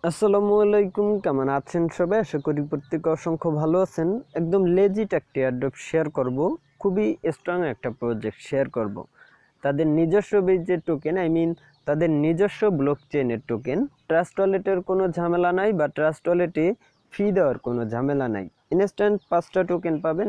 আসসালামু আলাইকুম, কেমন আছেন সবাই? আশা করি প্রত্যেকে অসংখ্য ভালো আছেন। একদম লেজিট একটি এয়ারড্রপ শেয়ার করব, খুবই স্ট্রং একটা প্রজেক্ট শেয়ার করব। তাদের নিজস্ব যে টোকেন, তাদের নিজস্ব ব্লক চেইনের টোকেন। ট্রাস্ট ওয়ালেটের কোনো ঝামেলা নাই বা ট্রাস্ট ওয়ালেটে ফি দেওয়ার কোনো ঝামেলা নাই। ইনস্ট্যান্ট 5টা টোকেন পাবেন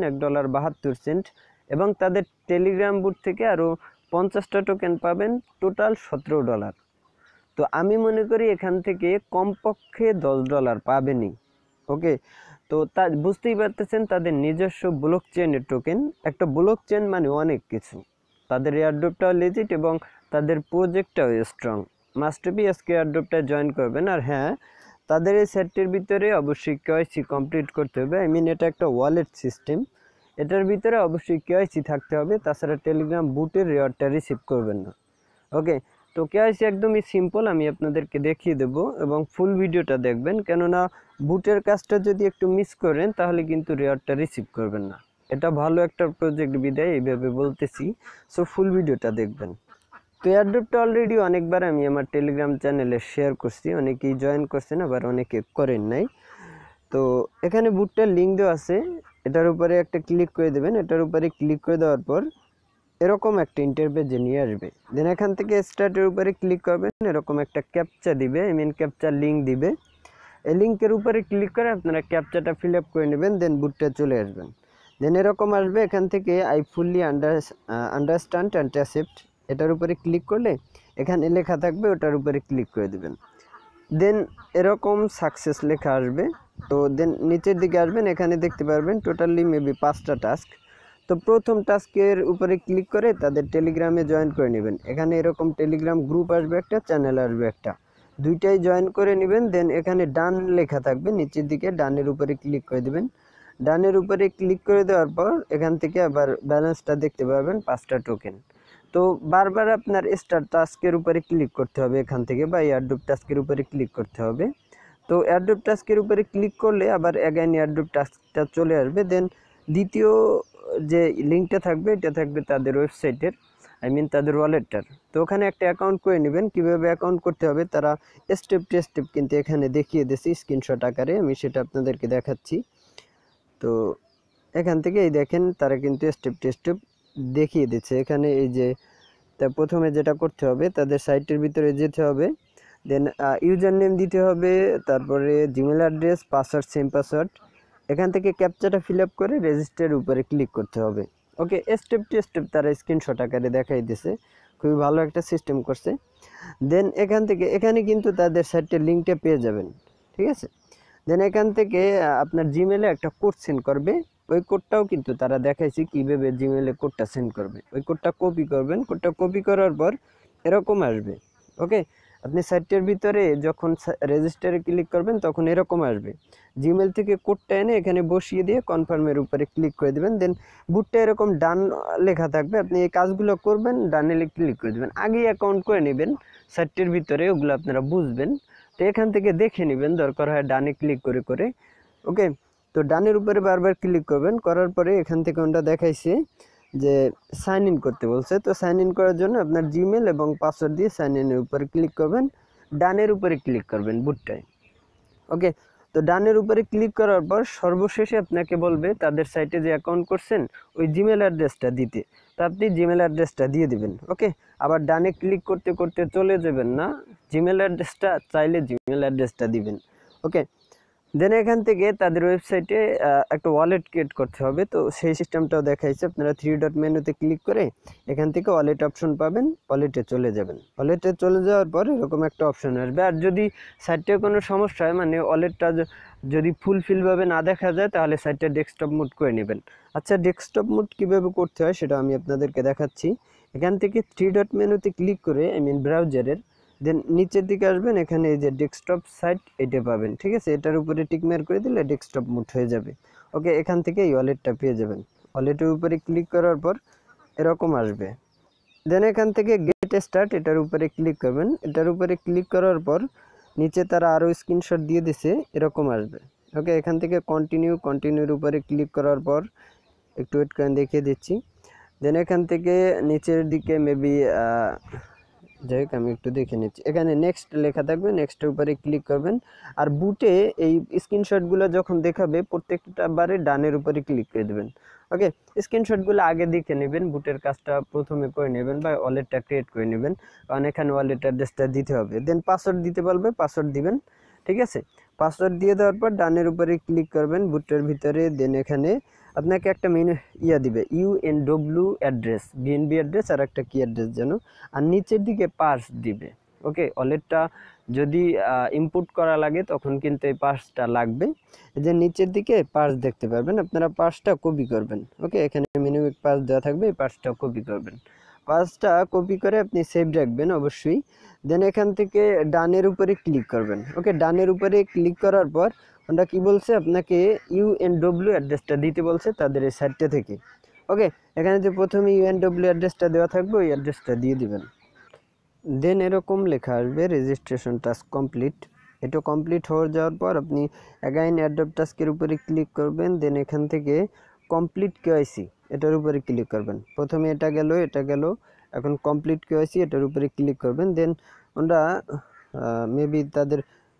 $1.72 এবং তাদের টেলিগ্রাম বুট থেকে আরও 50টা টোকেন পাবেন, টোটাল $17। তো আমি মনে করি এখান থেকে কমপক্ষে $10 পাবেনই। ওকে, তো তা বুঝতেই পারতেছেন তাদের নিজস্ব ব্লক চেইনের টোকেন। একটা ব্লক চেইন মানে অনেক কিছু। তাদের এয়ারড্রপটাও লেজিট এবং তাদের প্রজেক্টটাও স্ট্রং। মাস্ট বি আজকে এয়ারড্রপটা জয়েন করবেন। আর হ্যাঁ, তাদের এই সেটটির ভিতরে অবশ্যই কেওয়াইসি কমপ্লিট করতে হবে। এটা একটা ওয়ালেট সিস্টেম, এটার ভিতরে অবশ্যই কেওয়াইসি থাকতে হবে, তাছাড়া টেলিগ্রাম বুটের রেওয়ার্ডটা রিসিভ করবেন না। ওকে, তো কেওয়াইসি একদমই সিম্পল, আমি আপনাদেরকে দেখিয়ে দেব এবং ফুল ভিডিওটা দেখবেন, কেননা বুটের কাজটা যদি একটু মিস করেন তাহলে কিন্তু রেওয়ার্ডটা রিসিভ করবেন না। এটা ভালো একটা প্রজেক্ট বিদায় এইভাবে বলতেছি, সো ফুল ভিডিওটা দেখবেন। তো এয়ারড্রপটা অলরেডি অনেকবার আমি আমার টেলিগ্রাম চ্যানেলে শেয়ার করছি, অনেকেই জয়েন করছেন আবার অনেকে করেন নাই। তো এখানে বুটটার লিঙ্ক দেওয়া আছে, এটার উপরে একটা ক্লিক করে দেবেন। এটার উপরে ক্লিক করে দেওয়ার পর এরকম একটা ইন্টারপেজে নিয়ে আসবে। দেন এখান থেকে স্টার্টের উপরে ক্লিক করবেন, এরকম একটা ক্যাপচা দিবে, ক্যাপচার লিঙ্ক দিবে। এই লিঙ্কের উপরে ক্লিক করে আপনারা ক্যাপচাটা ফিল আপ করে নেবেন, দেন বুটটা চলে আসবেন। দেন এরকম আসবে, এখান থেকে I fully understand and accept, এটার উপরে ক্লিক করলে এখানে লেখা থাকবে, ওটার উপরে ক্লিক করে দেবেন। দেন এরকম সাকসেস লেখা আসবে। তো দেন নিচের দিকে আসবেন, এখানে দেখতে পারবেন টোটালি মেবি 5টা টাস্ক। তো প্রথম টাস্কের উপরে ক্লিক করে তাদের টেলিগ্রামে জয়েন করে নেবেন। এখানে এরকম টেলিগ্রাম গ্রুপ আসবে, একটা চ্যানেল আসবে একটা, দুইটাই জয়েন করে নেবেন। দেন এখানে ডান লেখা থাকবে নিচের দিকে, ডানের উপরে ক্লিক করে দেবেন। ডানের উপরে ক্লিক করে দেওয়ার পর এখান থেকে আবার ব্যালেন্সটা দেখতে পারবেন, 5টা টোকেন। তো বারবার আপনার স্টার টাস্কের উপরে ক্লিক করতে হবে এখান থেকে, বা এয়ারড্রপ টাস্কের উপরে ক্লিক করতে হবে। তো এয়ারড্রপ টাস্কের উপরে ক্লিক করলে আবার অ্যাগাইন এয়ারড্রপ টাস্কটা চলে আসবে। দেন দ্বিতীয় যে লিঙ্কটা থাকবে, এটা থাকবে তাদের ওয়েবসাইটের, তাদের ওয়ালেটটার। তো ওখানে একটা অ্যাকাউন্ট করে নেবেন। কীভাবে অ্যাকাউন্ট করতে হবে তারা স্টেপ টু স্টেপ কিন্তু এখানে দেখিয়ে দিয়েছি স্ক্রিনশট আকারে, আমি সেটা আপনাদেরকে দেখাচ্ছি। তো এখান থেকে এই দেখেন তারা কিন্তু স্টেপ টু স্টেপ দেখিয়ে দিচ্ছে। এখানে এই যে তা প্রথমে যেটা করতে হবে, তাদের সাইটের ভিতরে যেতে হবে, দেন ইউজার নেম দিতে হবে, তারপরে Gmail address, password same password. এখান থেকে ক্যাপচাটা ফিল আপ করে রেজিস্টারের উপরে ক্লিক করতে হবে। ওকে, স্টেপ টু স্টেপ তারা স্ক্রিনশট আকারে দেখাই দিছে, খুবই ভালো একটা সিস্টেম করছে। দেন এখান থেকে এখানে কিন্তু তাদের সাইটের লিঙ্কটা পেয়ে যাবেন, ঠিক আছে। দেন এখান থেকে আপনার জিমেলে একটা কোড সেন্ড করবে, ওই কোডটাও কিন্তু তারা দেখাইছে কীভাবে জিমেলে কোডটা সেন্ড করবে। ওই কোডটা কপি করবেন, কোডটা কপি করার পর এরকম আসবে। ওকে, আপনি সাইটের ভিতরে যখন রেজিস্টারে ক্লিক করবেন তখন এরকম আসবে। জিমেল থেকে কোডটা এনে এখানে বসিয়ে দিয়ে কনফার্মের উপরে ক্লিক করে দেবেন। দেন বুটটা এরকম ডান লেখা থাকবে, আপনি এই কাজগুলো করবেন, ডানে ক্লিক করে দেবেন। আগেই অ্যাকাউন্ট করে নেবেন সাইটটির ভিতরে, ওগুলো আপনারা বুঝবেন। তো এখান থেকে দেখে নেবেন, দরকার হয় ডানে ক্লিক করে করে। ওকে, তো ডানের উপরে বারবার ক্লিক করবেন, করার পরে এখান থেকে ওটা দেখাইছে যে সাইন ইন করতে বলছে। তো সাইন ইন করার জন্য আপনার জিমেল এবং পাসওয়ার্ড দিয়ে সাইন ইনের উপরে ক্লিক করবেন, ডানের উপরে ক্লিক করবেন বুটটায়। ওকে, তো ডানের উপরে ক্লিক করার পর সর্বশেষে আপনাকে বলবে তাদের সাইটে যে অ্যাকাউন্ট করছেন ওই জিমেল অ্যাড্রেসটা দিতে। তো আপনি জিমেল অ্যাড্রেসটা দিয়ে দিবেন। ওকে, আবার ডানে ক্লিক করতে করতে চলে যাবেন না, জিমেল অ্যাড্রেসটা চাইলে জিমেল অ্যাড্রেসটা দিবেন। ওকে, দেন এখান থেকে তাদের ওয়েবসাইটে একটা ওয়ালেট ক্রিয়েট করতে হবে। তো সেই সিস্টেমটাও দেখাইছে, আপনারা 3 ডট মেনুতে ক্লিক করে এখান থেকে ওয়ালেট অপশন পাবেন, ওয়ালেটে চলে যাবেন। ওয়ালেটে চলে যাওয়ার পর এরকম একটা অপশন আসবে। আর যদি সাইটে কোনো সমস্যা হয়, ওয়ালেটটা যদি ফুলফিলভাবে না দেখা যায়, তাহলে সাইটটা ডেস্কটপ মোড করে নেবেন। আচ্ছা, ডেস্কটপ মোড কীভাবে করতে হয় সেটা আমি আপনাদেরকে দেখাচ্ছি। এখান থেকে 3 ডট মেনুতে ক্লিক করে ব্রাউজারের, দেন নিচের দিকে আসবেন, এখানে এই যে ডেস্কটপ সাইট এটা পাবেন, ঠিক আছে। এটার উপরে টিক মার্ক করে দিলে ডেস্কটপ মোড হয়ে যাবে। ওকে, এখান থেকে এই ওয়ালেটটা পেয়ে যাবেন। ওয়ালেটের উপরে ক্লিক করার পর এরকম আসবে। দেন এখান থেকে গেট স্টার্ট, এটার উপরে ক্লিক করবেন। এটার উপরে ক্লিক করার পর নিচে তারা আরও স্ক্রিনশট দিয়ে দিছে, এরকম আসবে। ওকে, এখান থেকে কন্টিনিউর উপরে ক্লিক করার পর একটু ওয়েট করে দেখিয়ে দিচ্ছি। দেন এখান থেকে নিচের দিকে মেবি যাই হোক আমি একটু দেখে নিচ্ছি। এখানে নেক্সট লেখা থাকবে, নেক্সটের উপরে ক্লিক করবেন। আর বুটে এই স্ক্রিনশটগুলো যখন দেখাবে প্রত্যেকটা বারে ডানের উপরে ক্লিক করে দেবেন। ওকে, স্ক্রিনশটগুলো আগে দেখে নেবেন, বুটের কাজটা প্রথমে করে নেবেন বা ওয়ালেটটা ক্রিয়েট করে নেবেন, কারণ এখানে ওয়ালেট অ্যাড্রেসটা দিতে হবে। দেন পাসওয়ার্ড দিতে বলবে, পাসওয়ার্ড দিবেন। ঠিক আছে, পাসওয়ার্ড দিয়ে দেওয়ার পর ডানের উপরে ক্লিক করবেন বুটের ভিতরে। দেন এখানে আপনাকে একটা মেনু দিবে, ইউএনডব্লিউ অ্যাড্রেস, বিএনবি অ্যাড্রেস আর একটা কি অ্যাড্রেস যেন, আর নিচের দিকে পার্স দিবে। ওকে, ওয়ালেটটা যদি ইনপুট করা লাগে তখন কিন্তু এই পার্সটা লাগবে। যে নিচের দিকে পার্স দেখতে পারবেন, আপনারা পার্সটা কপি করবেন। ওকে, এখানে মিনিমাম পার্স দেওয়া থাকবে, এই পার্সটা কপি করবেন। পার্সটা কপি করে আপনি সেভ রাখবেন অবশ্যই। দেন এখান থেকে ডানের উপরে ক্লিক করবেন। ওকে, ডানের উপরে ক্লিক করার পর ওটা কি বলছে, আপনাকে ইউএনডব্লিউ অ্যাড্রেসটা দিতে বলছে তাদের এই সাইটটা থেকে। ওকে, এখানে যে প্রথমে ইউএনডব্লিউ অ্যাড্রেসটা দেওয়া থাকবে ওই অ্যাড্রেসটা দিয়ে দিবেন। দেন এরকম লেখা আসবে রেজিস্ট্রেশন টাস্ক কমপ্লিট। এটা কমপ্লিট হয়ে যাওয়ার পর আপনি অ্যাগাইন অ্যাডপ্ট টাস্কের উপরে ক্লিক করবেন। দেন এখান থেকে কমপ্লিট কেওয়াইসি এটার উপরে ক্লিক করবেন। প্রথমে এটা গেল, এখন কমপ্লিট কেওয়াইসি এটার উপরে ক্লিক করবেন। দেন ওরা মেবি তাদের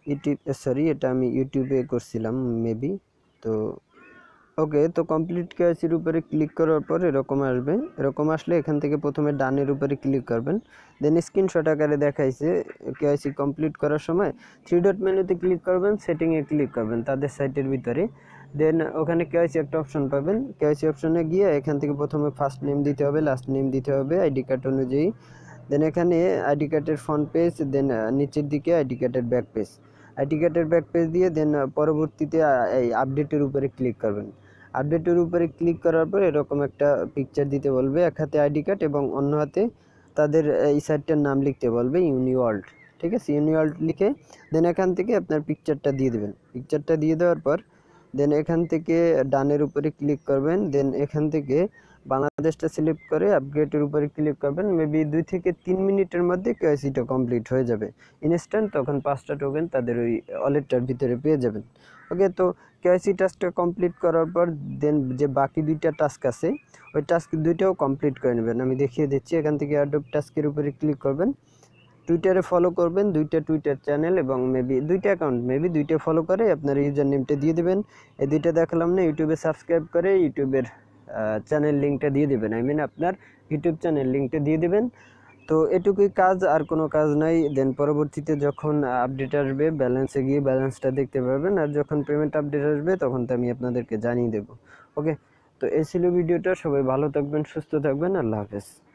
এটা আমি ইউটিউবে করছিলাম মেবি। তো ওকে, তো কমপ্লিট কেওয়াইসির উপরে ক্লিক করার পর এরকম আসবে। এরকম আসলে এখান থেকে প্রথমে ডানের উপরে ক্লিক করবেন। দেন স্ক্রিনশট আকারে দেখাইছে কেওয়াইসি কমপ্লিট করার সময় 3 ডট মেনুতে ক্লিক করবেন, সেটিংয়ে ক্লিক করবেন তাদের সাইটের ভিতরে। দেন ওখানে কেওয়াইসি একটা অপশন পাবেন, কেওয়াইসি অপশনে গিয়ে এখান থেকে প্রথমে ফার্স্ট নেম দিতে হবে, লাস্ট নেম দিতে হবে আইডি কার্ড অনুযায়ী। দেন এখানে আইডি কার্ডের ফ্রন্ট পেজ, দেন নিচের দিকে আইডি কার্ডের ব্যাক পেজ। আইডি কার্ডের ব্যাক পেজ দিয়ে দেন পরবর্তীতে এই আপডেটের উপরে ক্লিক করবেন। আপডেটের উপরে ক্লিক করার পর এরকম একটা পিকচার দিতে বলবে, এক হাতে আইডি কার্ড এবং অন্য হাতে তাদের এই সাইটটার নাম লিখতে বলবে ইউনিওয়ার্ল্ড। ঠিক আছে, ইউনিওয়ার্ল্ড লিখে দেন এখান থেকে আপনার পিকচারটা দিয়ে দেবেন। পিকচারটা দিয়ে দেওয়ার পর দেন এখান থেকে ডানের উপরে ক্লিক করবেন। দেন এখান থেকে বাংলাদেশটা সিলেক্ট করে আপগ্রেডের উপরে ক্লিক করবেন। মেবি 2 থেকে 3 মিনিটের মধ্যে কেওয়াইসিটা কমপ্লিট হয়ে যাবে ইনস্ট্যান্ট। তখন 5টা টোকেন তাদের ওই ওয়ালেটটার ভিতরে পেয়ে যাবেন। ওকে, তো কেওয়াইসি টাস্কটা কমপ্লিট করার পর দেন যে বাকি 2টা টাস্ক আছে ওই টাস্ক 2টাও কমপ্লিট করে নেবেন। আমি দেখিয়ে দিচ্ছি। এখান থেকে অ্যাডোব টাস্কের উপরে ক্লিক করবেন, টুইটারে ফলো করবেন 2টা টুইটার চ্যানেল এবং মেবি 2টা অ্যাকাউন্ট, মেবি 2টা ফলো করে আপনার ইউজার নেমটা দিয়ে দেবেন। এই 2টা দেখালাম না, ইউটিউবে সাবস্ক্রাইব করে ইউটিউবের চ্যানেল লিঙ্কটা দিয়ে দেবেন, আপনার ইউটিউব চ্যানেল লিঙ্কটা দিয়ে দেবেন। তো এটুকুই কাজ, আর কোনো কাজ নাই। দেন পরবর্তীতে যখন আপডেট আসবে ব্যালেন্সে গিয়ে ব্যালেন্সটা দেখতে পারবেন, আর যখন পেমেন্ট আপডেট আসবে তখন তো আমি আপনাদেরকে জানিয়ে দেবো। ওকে, তো এই ছিল ভিডিওটা। সবাই ভালো থাকবেন, সুস্থ থাকবেন, আল্লাহ হাফেজ।